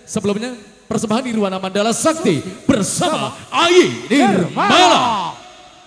sebelumnya persembahan Nirwana Mandala Sakti bersama Ayi Nirmala.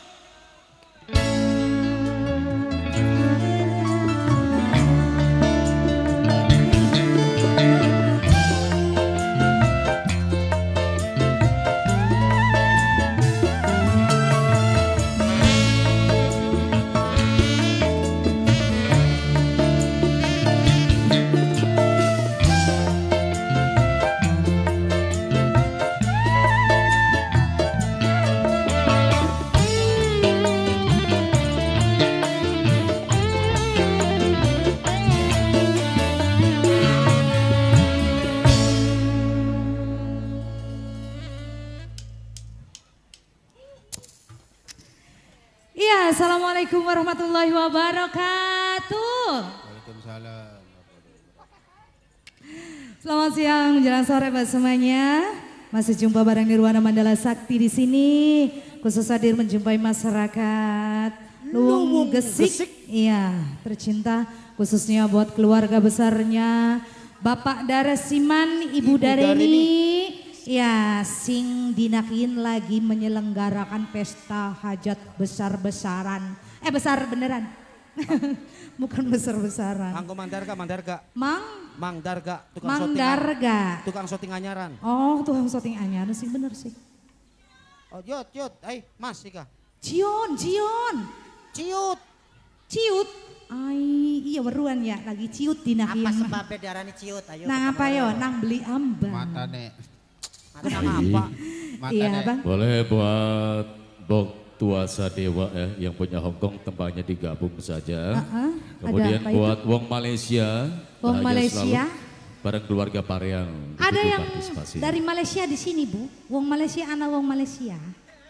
Iya, assalamualaikum warahmatullahi wabarakatuh. Waalaikumsalam. Selamat siang menjelang sore buat semuanya. Masih jumpa bareng Nirwana Mandala Sakti di sini. Khusus hadir menjumpai masyarakat Luwung Gesik. Iya, tercinta khususnya buat keluarga besarnya Bapak Daresiman, Ibu Dareni. Ya, sing dinakin lagi menyelenggarakan pesta hajat besar-besaran. Besar beneran. Bukan besar-besaran. Angko Mandarga. Mang Darga, tukang syuting anyaran. Oh, tukang syuting anyaran sih bener sih. Oh, yut, Mas Ika. Ciut. Iya beruan ya, lagi ciut dinakin. Apa sebabnya darahnya ciut? Ayo. Nang apa yo? Nang beli ambang. Matane. Apa? Iya bang. Boleh buat Bok Tuasa Dewa yang punya Hongkong tempatnya digabung saja. Kemudian buat Wong Malaysia. Wong Malaysia. Bareng keluarga Pareang. Ada yang dari Malaysia di sini Bu. Wong Malaysia, anak Wong Malaysia.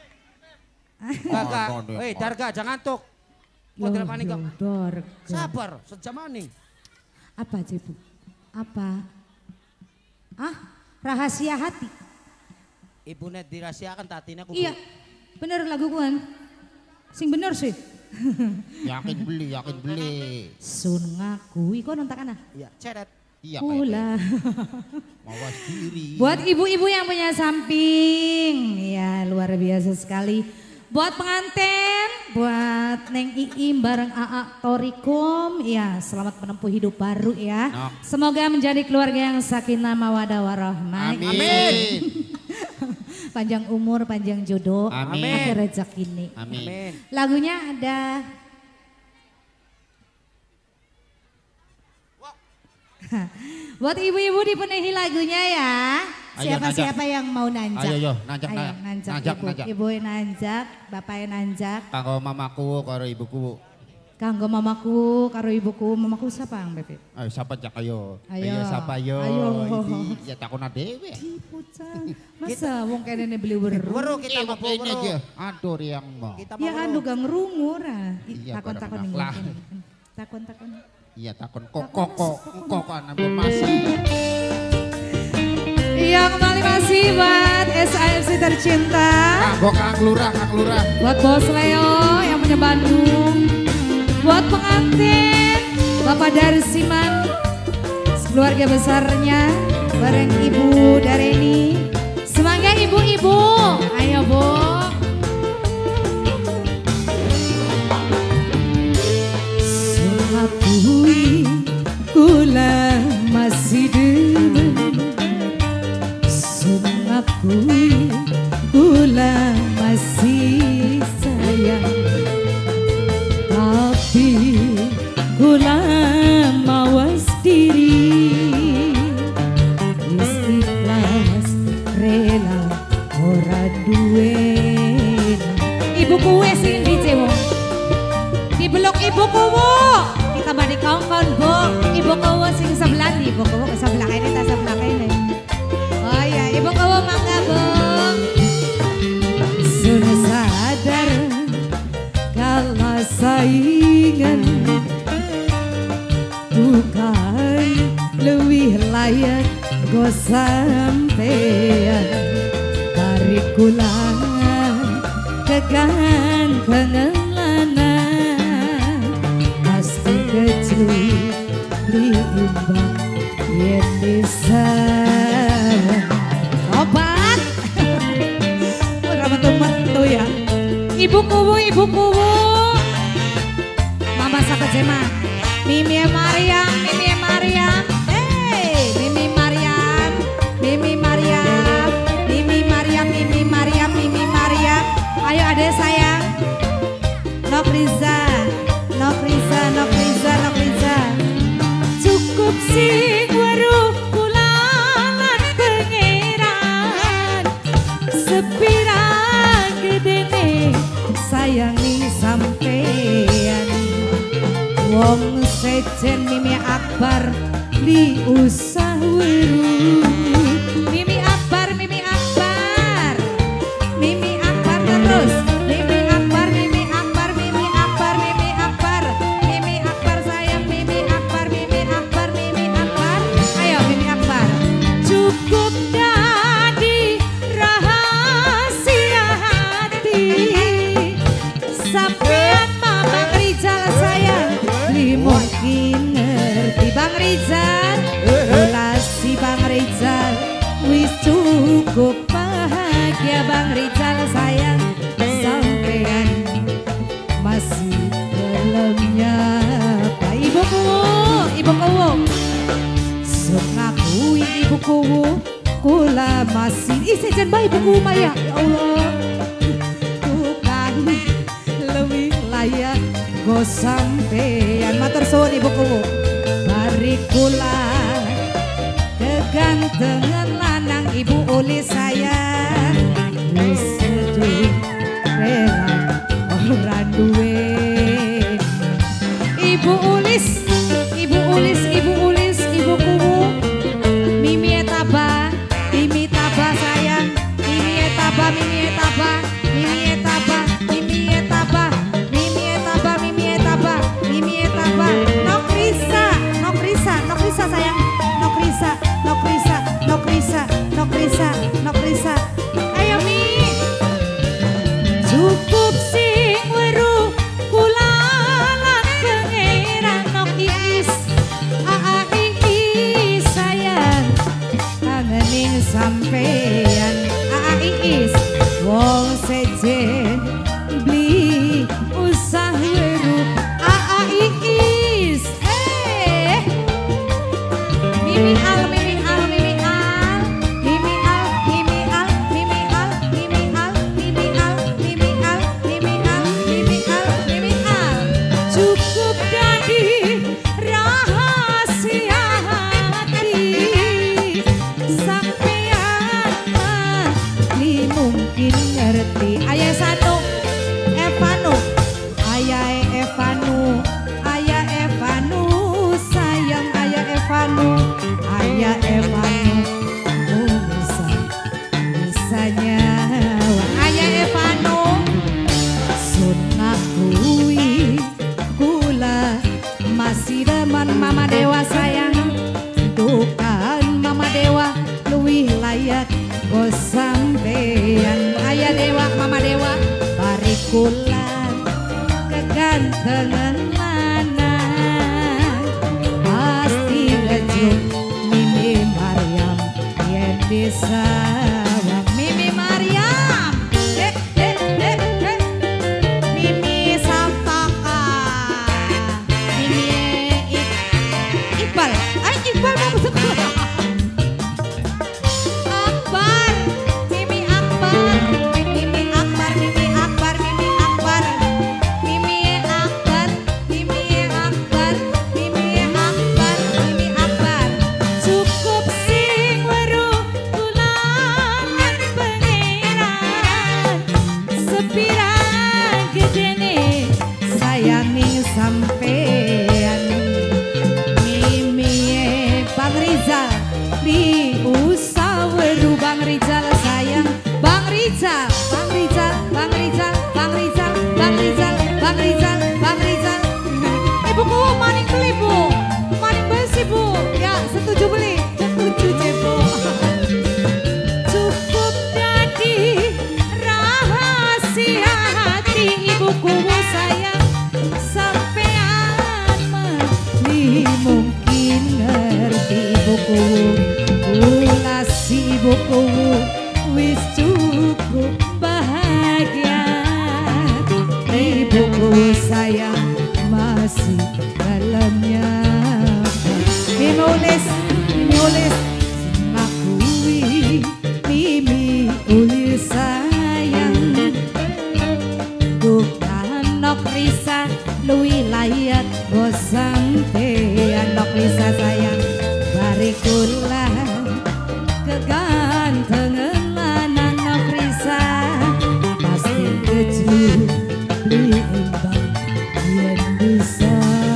Kakak, Darga jangan ngantuk. Model panik kok. Darga. Sabar, sejam maning. Apa sih Bu? Apa? Rahasia hati. Ibu net dirahasiakan tatina aku. Iya, bener lagu kuan. Sing bener sih. Yakin beli. Sun ngakui kok nonton kana? Iya, ceret. Iya, Pula. Mawas diri. Buat ibu-ibu yang punya samping, ya luar biasa sekali. Buat pengantin, buat Neng Iim bareng AA Torikum, ya selamat menempuh hidup baru ya. Semoga menjadi keluarga yang sakinah mawadah warahmah. Amin. Panjang umur, panjang jodoh, akhir rezeki ini. Amin. Lagunya ada. Buat ibu-ibu dipenuhi lagunya ya. Siapa-siapa yang mau nanjak. Ayo, nanjak. Ibu nanjak, bapak nanjak. Kanggo mamaku karo ibuku. Kanggo mamaku karo ibuku. Mamaku siapa yang Bebe? Ayo siapa jak ayo. Ayo siapa ayo. Ya takona dhewe. Masa wong kene beli weru. Weru kita mau ini aja. Aduh yang mau. Ya anu gang rungu ra. Takon-takon ning. Takon. Iya takon kok anak masa. Iya kembali masih buat SAMC tercinta. Kang Lurah. Buat Bos Leo yang punya Bandung. Buat pengantin Bapak Darsiman, keluarga besarnya bareng Ibu Dareni. Semangat ibu-ibu, ayo Bu. Sungapui kula masih demen. Sungapui kula masih sayang. Tapi kula mawas diri, ikhlas rela ora duwe. Ibu kuwe sing dicewong dibelok ibu kuwo kita balik kongkon Bu. Ibu kuwo sing sebelah nih, ibu kuwo ke sebelah ini, tak sebelah ini. Oh ya, ibu kuwo mangga Bu. Sudah sadar kalah saingan bukan lebih layak go sampean. Tarik kula kegantengan lana pasti kecuali imbang yang disayang. ibuku, Mama Sakajema, Mimi Mariam, Mimi Mariam, Mimi Mariam, Mimi Mariam, Mimi Mariam, Mimi Mariam, Mimi Mariam. Ayo adek sayang, Nok Riza, Nok Riza, Nok Riza, Nok Riza. Cukup sing weruh kula lan pangeran, sepira gedene sayangi sampean. Wong sejen Mimi Akbar li usah weruh. Mimi Akbar, Mimi Akbar, Mimi Akbar terus. Mimi Akbar, Mimi Akbar, Mimi Akbar, Mimi Akbar, Mimi Akbar sayang, Mimi Akbar, Mimi Akbar, Mimi Akbar. Ayo Mimi Akbar. Cukup jadi rahasia hati, sampean Mamang Rizal sayang, li mungkin ngerti Bang Rizal. Si Bang Rizal wis cukup bahagia Bang Rizal sayang, sampean masih dalamnya apa ibuku, ibuku sengakui ibuku kula masih sejen bayi ibuku Maya. Ya Allah tukang lebih layak go sampean matur suwun ibuku. Bari kula kegantengan lanang ibu oleh sayang, wis sedih rela orang duwe. Ibu Ulis, Ibu Ulis, Ibu Ulis, ibuku Mimi Etaba, Mimi Etaba sayang, Mimi Etaba, Mimi Etaba, Mimi Etaba, Mimi Etaba, Mimi Etaba, Mimi Etaba, Mimi Etaba. Nok Risa, Nok Risa, Nok Risa sayang, Nok Risa, Nok Risa, Nok Risa, Nok Risa, Nok Risa. Ayo Mi. Cukup sing weruh kula lan pangeran Nok Iis, Aa Iis sayang, kangening sampean Aa Iis. Wong sejen beli usah weruh Aa Iis. Mimi Al, Mimi Al, Mimi Al, Mimi Al, Mimi Al, Mimi Al, Mimi Al, Mimi Al, Mimi Al, Mimi Al, Mimi Al, Mimi Al. Cukup jadi rahasia hati, sampean li mungkin ngerti. Ayah satu Evanu, ayah Evanu, ayah Evanu sayang, ayah Evanu, ayah Evanu bisa ayah Evanu. Sun ngakui kula masih demen Mama Dewa sayang, bukan Mama Dewa luwih layak go sampean. Ayah Dewa, Mama Dewa, bari kula kegantengan lanang, pasti ngejuk Mimi Mariam yen bisa. Mimi Mariam, Mimi Sampaka, Mimi Iqbal, Iqbal mau masuk. Akbar, Mimi Akbar, Mimi Akbar, Mimi Akbar, Mimi Akbar, Mimi Akbar, Mimi Akbar, Mimi Akbar, Mimi Akbar. Cukup sing weruh kula lan pangeran, sepira gedene sayangi sampean. Mimi Bang Rizal di usah weruh Bang Rizal sayang, Bang Rizal, Bang Rizal, Bang Rizal, Bang Rizal, Bang Rizal, Bang Rizal, Bang Rizal. Ibuku maning beli bu, maning besi bu, ya setuju beli, setuju cepo. Cukup jadi rahasia hati ibuku sayang, sampean mah mungkin ngerti ibuku. Kula si ibuku wis cukup bahagia. sayang masih dalamnya. Nulis ngakui mimi uli sayang bukan nok risa luwi layat gosam nok risa sayang barikulah kegantengan lanang nok risa pasti kecil beli embang yang bisa.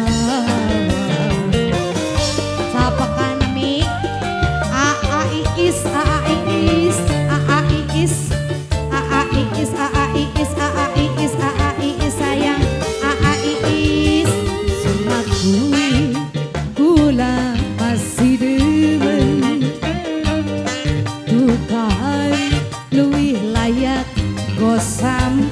Sayang Iis sumakui gula masih demen tukan luwih layak gosam